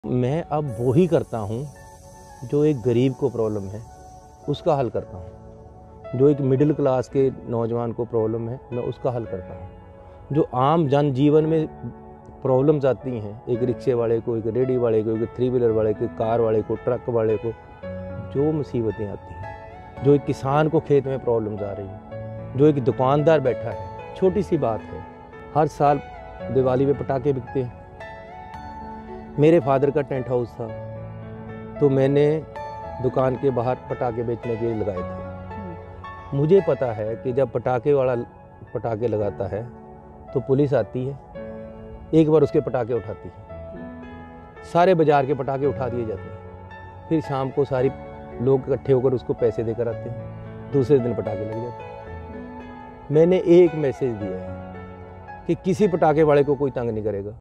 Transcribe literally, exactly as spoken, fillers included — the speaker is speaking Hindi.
मैं अब वो ही करता हूँ जो एक गरीब को प्रॉब्लम है उसका हल करता हूँ। जो एक मिडिल क्लास के नौजवान को प्रॉब्लम है मैं उसका हल करता हूँ। जो आम जन जीवन में प्रॉब्लम्स आती हैं, एक रिक्शे वाले को, एक रेडी वाले को, एक थ्री व्हीलर वाले को, कार वाले को, ट्रक वाले को, जो मुसीबतें आती हैं, जो एक किसान को खेत में प्रॉब्लम्स आ रही हैं, जो एक दुकानदार बैठा है, छोटी सी बात है। हर साल दिवाली में पटाखे बिकते हैं। मेरे फादर का टेंट हाउस था तो मैंने दुकान के बाहर पटाखे बेचने के लिए लगाए थे। मुझे पता है कि जब पटाखे वाला पटाखे लगाता है तो पुलिस आती है, एक बार उसके पटाखे उठाती है, सारे बाज़ार के पटाखे उठा दिए जाते हैं, फिर शाम को सारी लोग इकट्ठे होकर उसको पैसे देकर आते हैं, दूसरे दिन पटाखे लग जाते हैं। मैंने एक मैसेज दिया है कि किसी पटाखे वाले को कोई तंग नहीं करेगा।